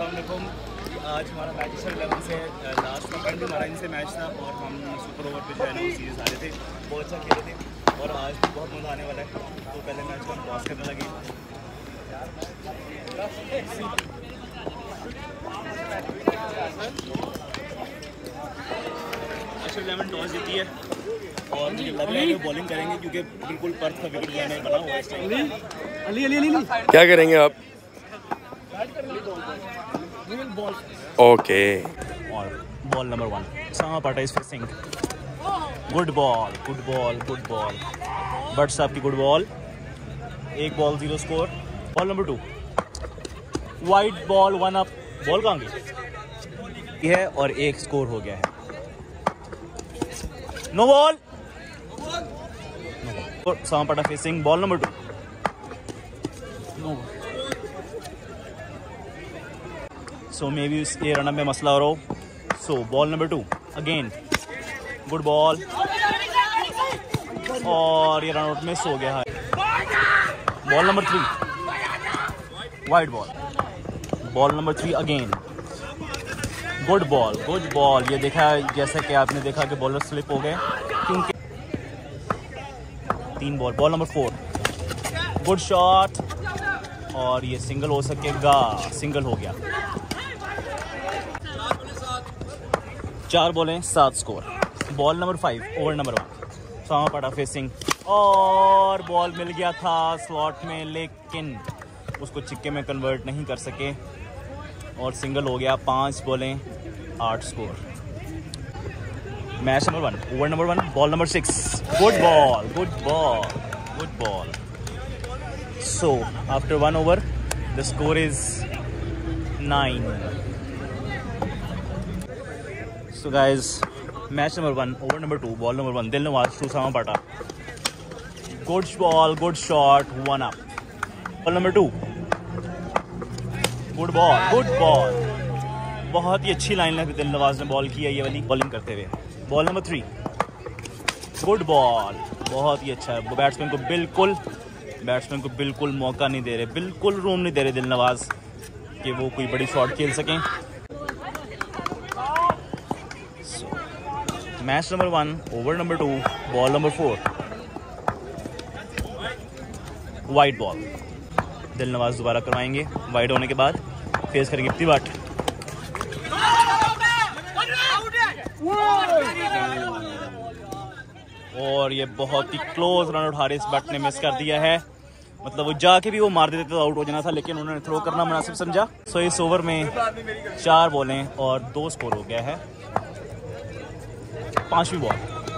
अस्सलाम वालेकुम। आज हमारा मैच 11 से लास्ट वीकेंड भी हमारा इनसे मैच था और हम सुपर ओवर पे जो है ना वो सीरीज़ आ रहे थे, बहुत अच्छा खेले थे और आज भी बहुत मज़ा आने वाला है। तो पहले मैच को हम टॉस करने लगे। Asher 11 टॉस जीती है और मुझे लग रहा है कि बॉलिंग करेंगे क्योंकि बिल्कुल पर्थ का विकेट जो है बना हुआ है इस टाइम। क्या करेंगे आप? ओके। और ball number 1 Sama Pata is facing. Good ball, good ball, good ball, but साहब की गुड बॉल। एक ball 0 score. Ball number 2 wide ball 1 up. Ball कहाँ गई है और 1 स्कोर हो गया है। No ball, Sama Pata facing. Ball number 2 no. So may be ये रन में मसला हो रहा हो। So ball number 2 again good ball और ये रन आउट मिस हो गया है। Ball number 3 wide ball. Ball number 3 again good ball, good ball. ये देखा जैसा कि आपने देखा कि बॉलर स्लिप हो गए क्योंकि 3 ball. Ball number 4 good shot और ये सिंगल हो सकेगा। सिंगल हो गया। 4 बॉलें 7 score. Ball number 5 over number 1 Sama Pata facing और बॉल मिल गया था स्लॉट में लेकिन उसको छिक्के में कन्वर्ट नहीं कर सके और सिंगल हो गया। 5 बॉलें 8 score. Match number 1 over number 1 ball number 6 good ball, good ball, good ball. So after 1 over the score is 9. So guys, match number 1 over number 2 ball number 1 Dilnawaz to Sama Pata. Good ball, good shot, 1 up. Ball number 2 good ball, good ball. बहुत ही अच्छी line में दिलनवाज ने ball की है ये वाली bowling करते हुए। बॉल नंबर 3 गुड बॉल, बहुत ही अच्छा है। बैट्समैन को बिल्कुल मौका नहीं दे रहे, बिल्कुल रूम नहीं दे रहे दिलनवाज कि वो कोई बड़ी शॉट खेल सकें। Match number 1 over number 2 ball number 4 wide ball. Dilnawaz दोबारा करवाएंगे। वाइड होने के बाद फेस करेंगे तिवाट। और ये बहुत ही close run out Haris Bhatt ने मिस कर दिया है। मतलब वो जाके भी वो मार देते तो आउट हो जाना था लेकिन उन्होंने थ्रो करना मुनासिब समझा। सो इस ओवर में 4 बॉलें और 2 स्कोर हो गया है। 5वीं बॉल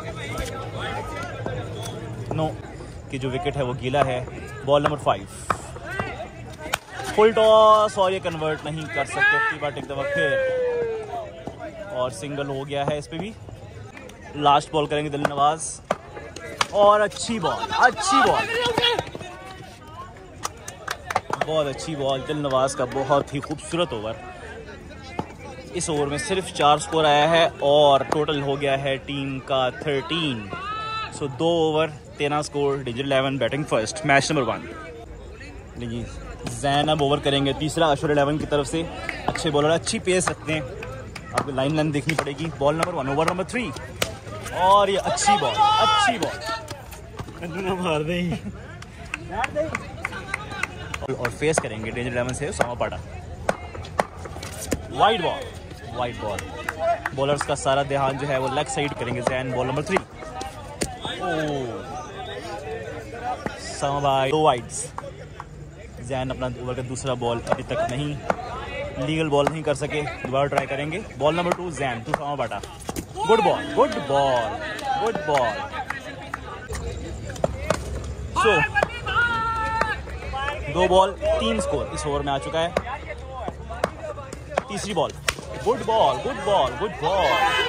नो की जो विकेट है वो गीला है। बॉल नंबर 5 फुल टॉस और ये कन्वर्ट नहीं कर सकते तिवाट एक दफा फिर और सिंगल हो गया है। इस पे भी लास्ट बॉल करेंगे दिलनवाज और अच्छी बॉल, अच्छी बॉल, बहुत अच्छी बॉल। दिलनवाज का बहुत ही खूबसूरत ओवर। इस ओवर में सिर्फ 4 स्कोर आया है और टोटल हो गया है टीम का 13। So 2 over 13 score. Danger 11 batting first. Match number 1 लीजिए जैन अब ओवर करेंगे तीसरा अशर 11 की तरफ से। अच्छे बॉलर, अच्छी पेस रखते हैं, आपको लाइन देखनी पड़ेगी। बॉल नंबर 1 ओवर नंबर 3 और ये अच्छी बॉल, अच्छी बॉल मार दें और फेस करेंगे डेंजर 11 से Sama Pata. Wide ball, wide ball. Bowlers का सारा ध्यान जो है वो लेग साइड करेंगे जैन। बॉल नंबर 3 सामा भाई 2 वाइड्स। जैन अपना ओवर का दूसरा बॉल अभी तक नहीं लीगल बॉल नहीं कर सके, दोबारा ट्राई करेंगे। Ball number 2 Jain two Sama Pata. Good ball, good ball, good ball. So 2 ball 3 score इस ओवर में आ चुका है। तीसरी ball good ball, good ball, good ball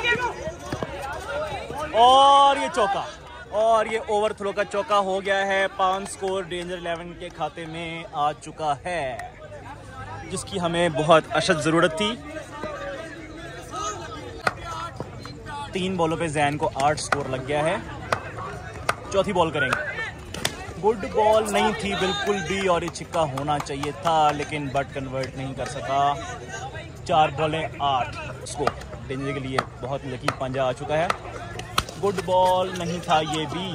और ये चौका और ये ओवर थ्रो का चौका हो गया है। 5 स्कोर डेंजर 11 के खाते में आ चुका है जिसकी हमें बहुत अशद ज़रूरत थी। 3 बॉलों पे जैन को 8 स्कोर लग गया है। चौथी बॉल करेंगे। गुड बॉल नहीं थी बिल्कुल भी और ये छिक्का होना चाहिए था, लेकिन बट कन्वर्ट नहीं कर सका। 4 बॉलें 8 स्कोर। डेंजर के लिए बहुत लकी पंजा आ चुका है। गुड बॉल नहीं था ये भी,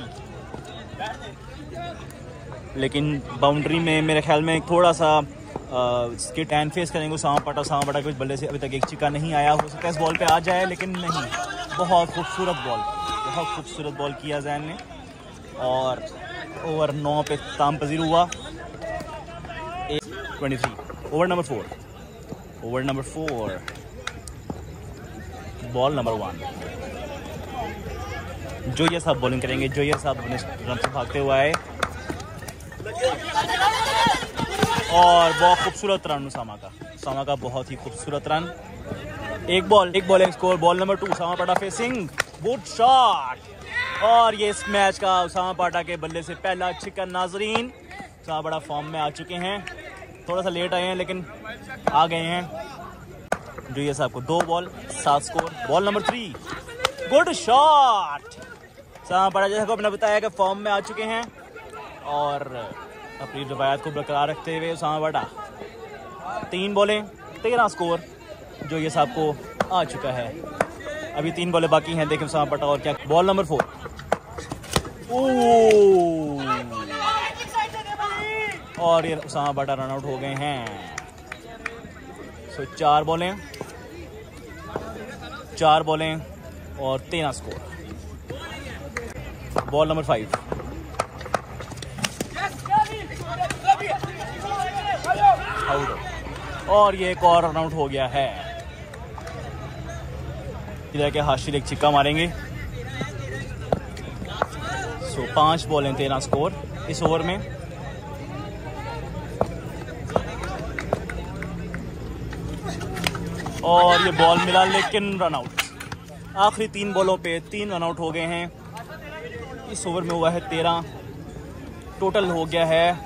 लेकिन बाउंड्री में मेरे ख्याल में थोड़ा सा स्किट एंड फेस करेंगे सामा पटा कुछ बल्ले से अभी तक एक छिक्का नहीं आया। हो सकता है इस बॉल पे आ जाए, लेकिन नहीं। बहुत खूबसूरत बॉल किया जैन ने और ओवर 9 पे ताम पजीर हुआ। 23 over number 4 ball number 1। Zohair साहब बॉलिंग करेंगे। जोयर साहब अपने रन से भागते हुए आए और बहुत खूबसूरत रन सामा का बहुत ही खूबसूरत रन। एक बॉल एक स्कोर। बॉल नंबर 2 सामा पाटा फेसिंग, गुड शॉट। और ये इस मैच का सामा पाटा के बल्ले से पहला छिक्का। नाजरीन, सामा पाटा फॉर्म में आ चुके हैं, थोड़ा सा लेट आए हैं लेकिन आ गए हैं। जोयर साहब को 2 ball 7 score. Ball number 3, good shot. Sama Pata जैसा को अपने बताया कि फॉर्म में आ चुके हैं और अपनी रवायत को बरकरार रखते हुए सामा पाटा 3 बॉलें 13 स्कोर। जोयर साहब को आ चुका है। अभी 3 बॉलें बाकी हैं, देखें सामा पाटा और क्या। बॉल नंबर 4, और ये सामा पाटा रन आउट हो गए हैं। सो 4 बॉलें और 13 स्कोर। Ball number 5, out. और ये एक और रन आउट हो गया है। इधर के हाशिर एक छिक्का मारेंगे। सो 5 बॉलें 13 स्कोर इस ओवर में। और ये बॉल मिला लेकिन रन आउट। आखिरी 3 बॉलों पे 3 रन आउट हो गए हैं। इस ओवर में हुआ है 13, टोटल हो गया है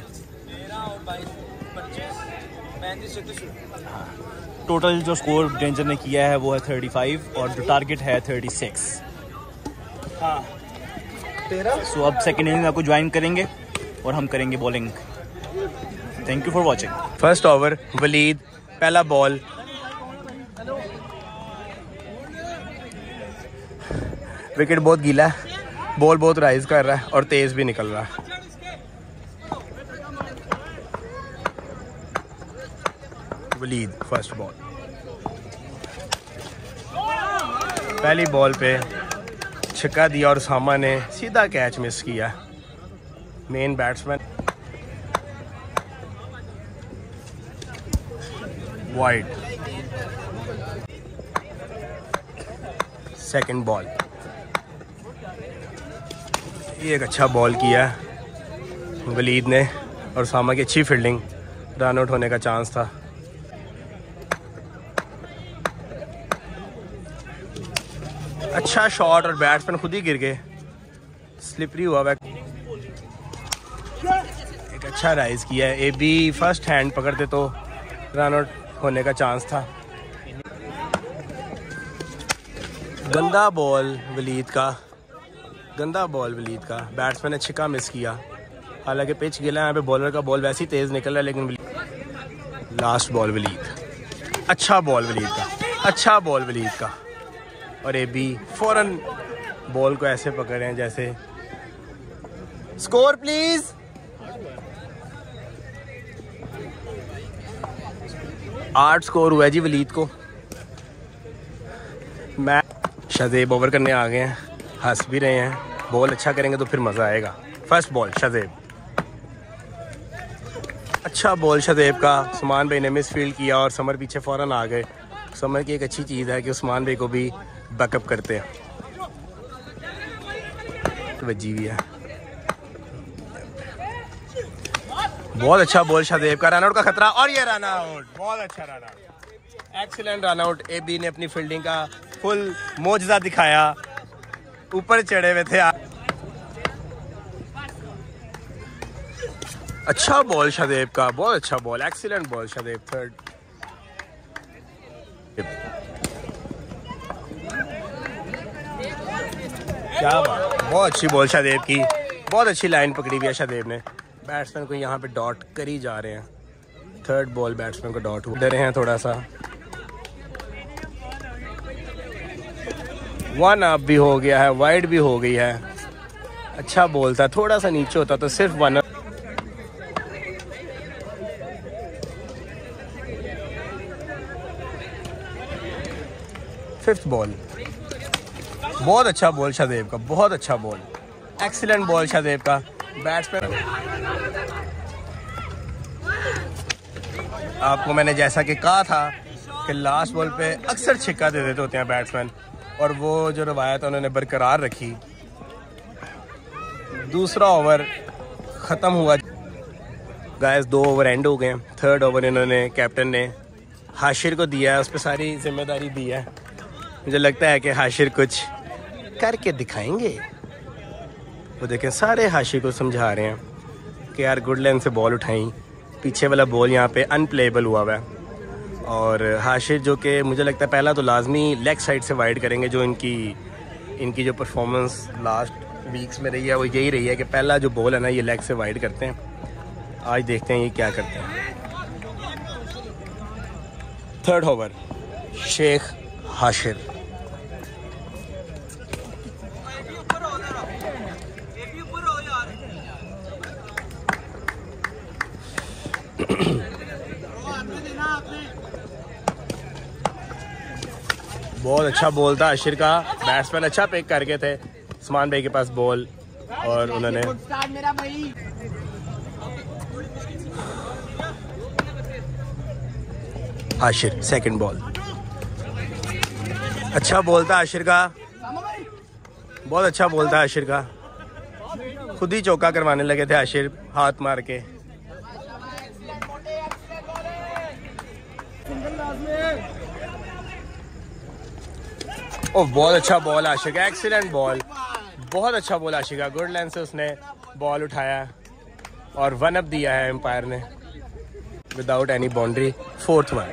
टोटल जो स्कोर डेंजर ने किया है वो है 35 और जो टारगेट है 36। हाँ 13। सो अब सेकेंड इनिंग आपको ज्वाइन करेंगे और हम करेंगे bowling. Thank you for watching. First over Waleed, पहला बॉल। विकेट बहुत गीला है, बॉल बहुत राइज कर रहा है और तेज भी निकल रहा है। Waleed first ball. पहली बॉल पे छक्का दिया और सामा ने सीधा कैच मिस किया। Main batsman wide. Second ball, ये एक अच्छा बॉल किया वलीद ने और सामा की अच्छी फील्डिंग, रन आउट होने का चांस था। अच्छा शॉट और बैट्समैन खुद ही गिर गए, स्लिपरी हुआ। एक अच्छा राइज किया है। ए बी फर्स्ट हैंड पकड़ते तो रन आउट होने का चांस था। गंदा बॉल वलीद का, बैट्समैन ने छिक्का मिस किया। हालांकि पिच गिला है, यहाँ पे बॉलर का बॉल वैसे ही तेज निकल रहा है, लेकिन लास्ट बॉल वलीद। अच्छा बॉल वलीद का और ए बी फौरन बॉल को ऐसे पकड़े हैं जैसे स्कोर प्लीज। आठ स्कोर हुआ है जी वलीद को। मैच शाज़ेब ओवर करने आ गए हैं, हंस भी रहे हैं। बॉल अच्छा करेंगे तो फिर मज़ा आएगा। फर्स्ट बॉल शाज़ेब, अच्छा बॉल शाज़ेब का। उस्मान भाई ने मिस फील्ड किया और समर पीछे फ़ौरन आ गए। समर की एक अच्छी चीज़ है कि उस्मान भाई को भी बैकअप करते हैं। वजी भी है। बहुत अच्छा बॉल शाज़ेब का, रन आउट का खतरा और ये रन आउट, बहुत अच्छा run out, excellent run out. A B ने अपनी फील्डिंग का फुल मोजज़ा दिखाया, ऊपर चढ़े हुए थे। अच्छा बॉल शाज़ेब का, बहुत अच्छा ball, excellent ball Shazeb. Third क्या बात, बहुत अच्छी बॉल शाज़ेब की। बहुत अच्छी लाइन पकड़ी हुई है शादेब ने। बैट्समैन को यहाँ पे डॉट कर ही जा रहे हैं। थर्ड बॉल बैट्समैन को डॉट हुआ, डरे हैं थोड़ा सा। 1 अप भी हो गया है, वाइड भी हो गई है। अच्छा बॉल था, थोड़ा सा नीचे होता तो सिर्फ 1 अप। फिफ्थ बॉल, बहुत अच्छा बॉल शादेब का, बहुत अच्छा बॉल, एक्सीलेंट बॉल शादेब का। बैट्समैन, आपको मैंने जैसा कि कहा था कि लास्ट बॉल पे अक्सर छिक्का दे देते होते हैं बैट्समैन, और वो जो रवायत उन्होंने बरकरार रखी। दूसरा ओवर ख़त्म हुआ गाइस, 2 ओवर एंड हो गए। थर्ड ओवर इन्होंने कैप्टन ने हाशिर को दिया है, उस पर सारी जिम्मेदारी दी है। मुझे लगता है कि हाशिर कुछ करके दिखाएंगे। वो देखें, सारे हाशिर को समझा रहे हैं कि यार गुड लेंथ से बॉल उठाई, पीछे वाला बॉल यहाँ पे अनप्लेएबल हुआ है। और हाशिर जो कि मुझे लगता है पहला तो लाजमी लेग साइड से वाइड करेंगे। जो इनकी जो परफॉर्मेंस लास्ट वीक्स में रही है वो यही रही है कि पहला जो बॉल है ना ये लेग से वाइड करते हैं। आज देखते हैं ये क्या करते हैं। Third over, Sheikh Hashir. बहुत अच्छा बॉल था हाशिर का, बैट्समैन अच्छा पिक कर गए थे उस्मान भाई के पास बॉल, और उन्होंने हाशिर सेकंड बॉल, अच्छा बॉल था हाशिर का, बहुत अच्छा बॉल था हाशिर का। खुद ही चौका करवाने लगे थे हाशिर हाथ मार के। ओह, बहुत अच्छा बॉल आशिक, एक्सीलेंट बॉल, बहुत अच्छा बॉल आशिक का। गुड लेंथ से उसने बॉल उठाया और 1 अप दिया है एम्पायर ने without any boundary. Fourth one,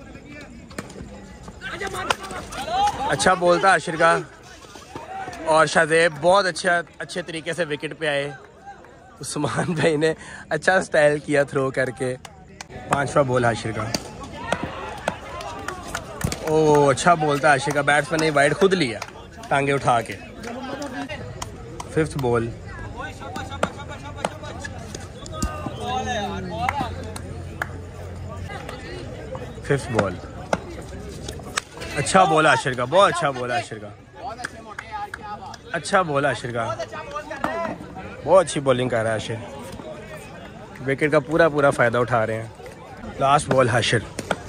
अच्छा बॉल था आशिर का, और शादेब बहुत अच्छे तरीके से विकेट पे आए। उस्मान भाई ने अच्छा स्टाइल किया थ्रो करके। 5वां बॉल आशिर का, ओह अच्छा बॉल था आशिर का, बैट्समैन ने वाइड खुद लिया टांगे उठा के। 5th बॉल, अच्छा बॉल आशिर का, बहुत अच्छा बॉल आशिर का, अच्छा बॉल आशिर का, बहुत अच्छी बॉलिंग कर रहा है आशिर। विकेट का पूरा फायदा उठा रहे हैं। Last ball Hashir,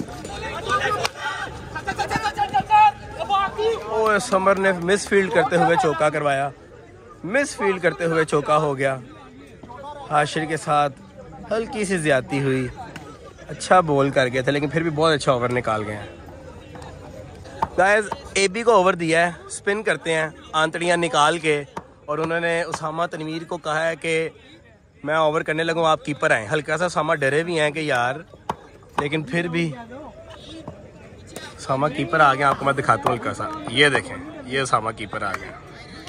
oh Samar ने मिस फील्ड करते हुए चौका करवाया, मिस फील्ड करते हुए चौका हो गया। हाशिर के साथ हल्की सी ज्यादती हुई, अच्छा बॉल कर गए थे लेकिन फिर भी बहुत अच्छा ओवर निकाल गए हैं। गाइस, एबी को ओवर दिया है, स्पिन करते हैं आंतड़ियां निकाल के, और उन्होंने उसामा तनवीर को कहा है कि मैं ओवर करने लगूँ, आप कीपर आए। हल्का सा उसामा डरे भी हैं कि यार, लेकिन फिर भी उसामा कीपर आ गया। आपको मैं दिखाता हूँ हल्का सा, ये देखें, ये उसामा कीपर आ गया।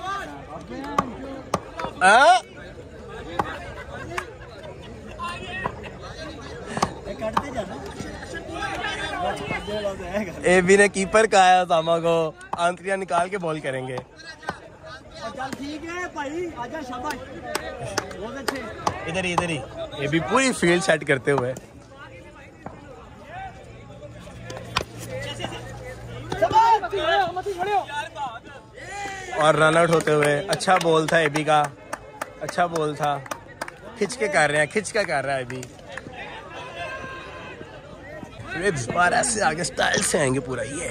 एबी ने कीपर कहा है उसामा को, आंतरियां निकाल के बॉल करेंगे। ठीक है भाई, आजा शाबाश, बहुत अच्छे। इधर ही एबी पूरी फील्ड सेट करते हुए, और रन आउट होते हुए। अच्छा बॉल था एबी का, अच्छा बॉल था। खिंच के कर रहे हैं, खिंच के कर रहा है एबी। इस बार ऐसे आगे स्टाइल से आएंगे पूरा। ये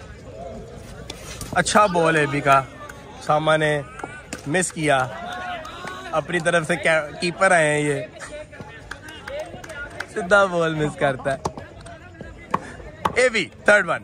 अच्छा बॉल है एबी का, सामा ने मिस किया, अपनी तरफ से कीपर आए हैं, ये सीधा बॉल मिस करता है। एबी थर्ड वन,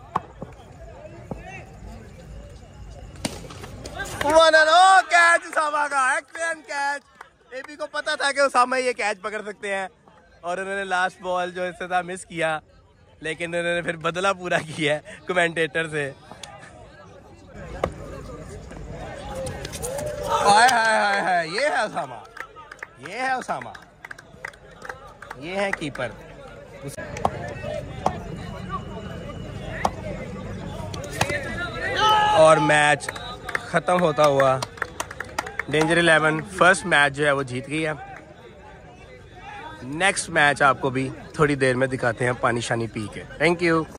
1 कैच उसामा का, एक्सीलेंट कैच। एबी को पता था कि उसामा ये कैच पकड़ सकते हैं, और उन्होंने लास्ट बॉल जो इससे था मिस किया, लेकिन उन्होंने फिर बदला पूरा किया कमेंटेटर से। हाय हाय हाय हाय, ये है उसामा, ये है उसामा, ये है कीपर। और मैच खत्म होता हुआ डेंजर 11 फर्स्ट मैच जो है वो जीत गई है। नेक्स्ट मैच आपको भी थोड़ी देर में दिखाते हैं पानी शानी पी के। Thank you.